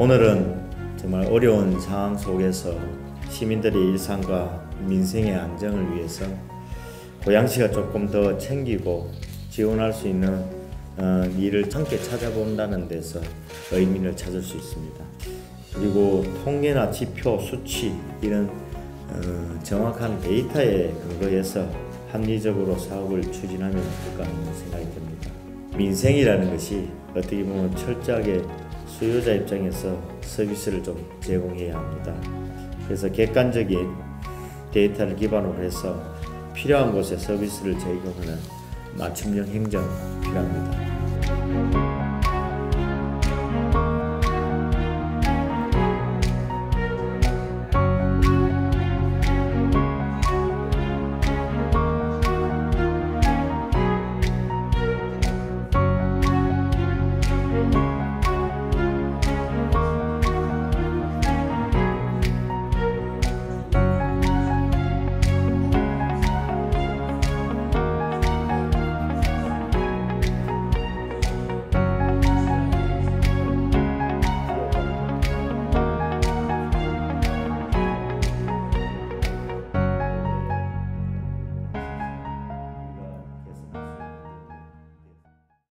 오늘은 정말 어려운 상황 속에서 시민들의 일상과 민생의 안정을 위해서 고양시가 조금 더 챙기고 지원할 수 있는 일을 함께 찾아본다는 데서 의미를 찾을 수 있습니다. 그리고 통계나 지표, 수치 이런 정확한 데이터에 근거해서 합리적으로 사업을 추진하면 어떨까 하는 생각이 듭니다. 민생이라는 것이 어떻게 보면 철저하게 수요자 입장에서 서비스를 좀 제공해야 합니다. 그래서 객관적인 데이터를 기반으로 해서 필요한 곳에 서비스를 제공하는 맞춤형 행정 필요합니다.